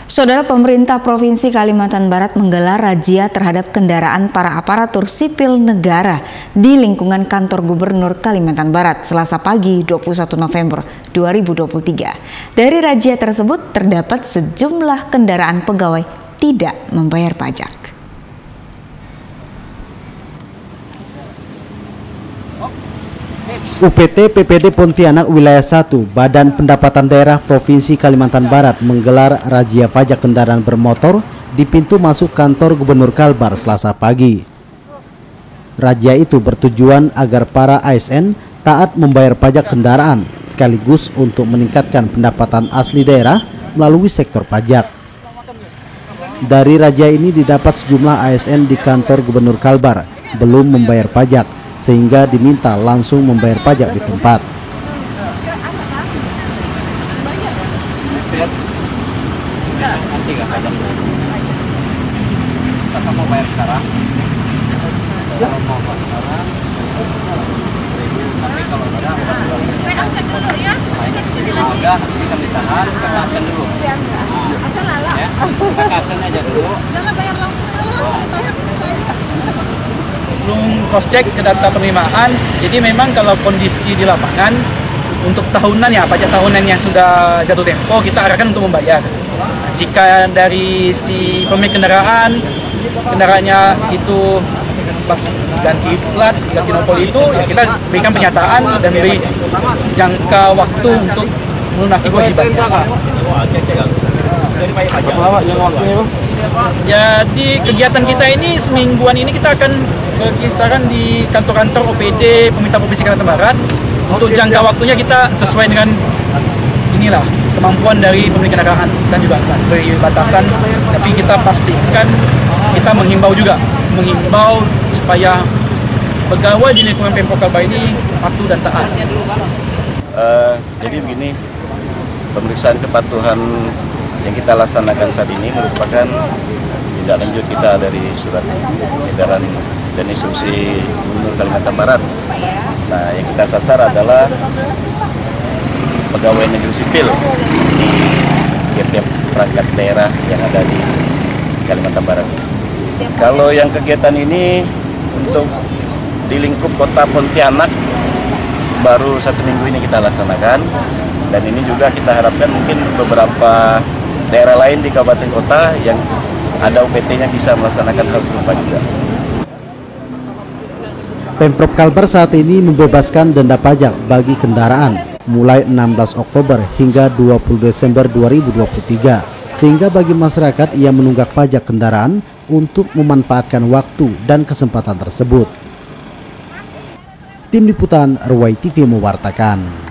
Saudara, pemerintah Provinsi Kalimantan Barat menggelar razia terhadap kendaraan para aparatur sipil negara di lingkungan kantor Gubernur Kalimantan Barat Selasa pagi 21 November 2023. Dari razia tersebut terdapat sejumlah kendaraan pegawai tidak membayar pajak. UPT PPD Pontianak Wilayah 1 Badan Pendapatan Daerah Provinsi Kalimantan Barat menggelar razia pajak kendaraan bermotor di pintu masuk kantor Gubernur Kalbar Selasa pagi. Razia itu bertujuan agar para ASN taat membayar pajak kendaraan sekaligus untuk meningkatkan pendapatan asli daerah melalui sektor pajak. Dari razia ini didapat sejumlah ASN di kantor Gubernur Kalbar belum membayar pajak, sehingga diminta langsung membayar pajak di tempat. Saya absen dulu ya. Enggak, kita ditahan, kita absen dulu. Absen lala. Ya, kita absen aja dulu. Jangan bayar langsung dulu, saya belum cross check ke data penerimaan. Jadi memang kalau kondisi di lapangan untuk tahunan ya, pajak tahunan yang sudah jatuh tempo kita arahkan untuk membayar. Jika dari si pemilik kendaraannya itu pas ganti plat, ganti nopol itu ya kita berikan pernyataan dan beri jangka waktu untuk melunasi kewajibannya. Jadi kegiatan kita ini semingguan ini kita akan berkisaran di kantor-kantor OPD pemerintah Provinsi Kalimantan Barat. Untuk jangka waktunya kita sesuai dengan inilah kemampuan dari pemilik kendaraan, dan juga beri batasan, tapi kita pastikan kita menghimbau supaya pegawai di lingkungan Pemprov Kalbar ini patuh dan taat. Jadi begini, pemeriksaan kepatuhan yang kita laksanakan saat ini merupakan tindak lanjut kita dari surat edaran dan instruksi Gubernur Kalimantan Barat. Nah, yang kita sasar adalah pegawai negeri sipil di tiap-tiap perangkat daerah yang ada di Kalimantan Barat. Kalau yang kegiatan ini untuk di lingkup kota Pontianak baru 1 minggu ini kita laksanakan, dan ini juga kita harapkan mungkin beberapa daerah lain di kabupaten kota yang ada UPT-nya bisa melaksanakan hal serupa juga. Pemprov Kalbar saat ini membebaskan denda pajak bagi kendaraan mulai 16 Oktober hingga 20 Desember 2023, sehingga bagi masyarakat yang menunggak pajak kendaraan untuk memanfaatkan waktu dan kesempatan tersebut. Tim Liputan RWAI TV mewartakan.